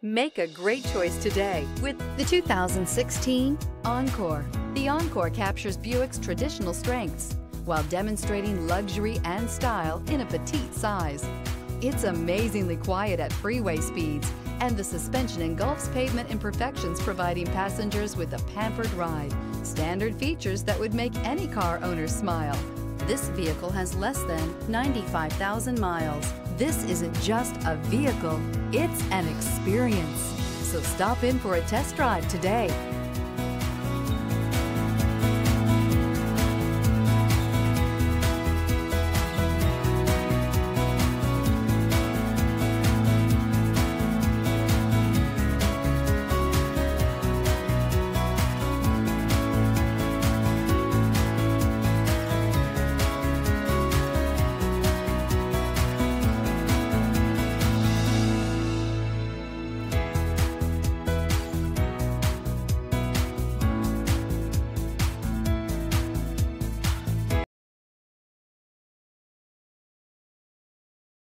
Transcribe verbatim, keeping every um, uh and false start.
Make a great choice today with the two thousand sixteen Encore. The Encore captures Buick's traditional strengths while demonstrating luxury and style in a petite size. It's amazingly quiet at freeway speeds, and the suspension engulfs pavement imperfections, providing passengers with a pampered ride. Standard features that would make any car owner smile. This vehicle has less than ninety-five thousand miles. This isn't just a vehicle, it's an experience. So stop in for a test drive today.